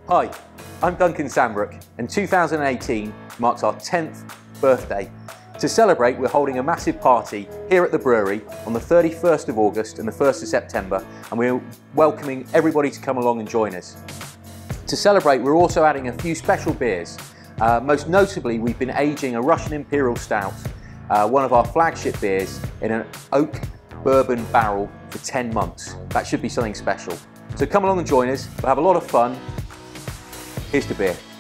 Hi, I'm Duncan Sambrook, and 2018 marks our 10th birthday. To celebrate, we're holding a massive party here at the brewery on the 31st of August and the 1st of September, and we're welcoming everybody to come along and join us. To celebrate, we're also adding a few special beers. Most notably, we've been aging a Russian Imperial Stout, one of our flagship beers, in an oak bourbon barrel for 10 months. That should be something special. So come along and join us, we'll have a lot of fun. Here's to beer.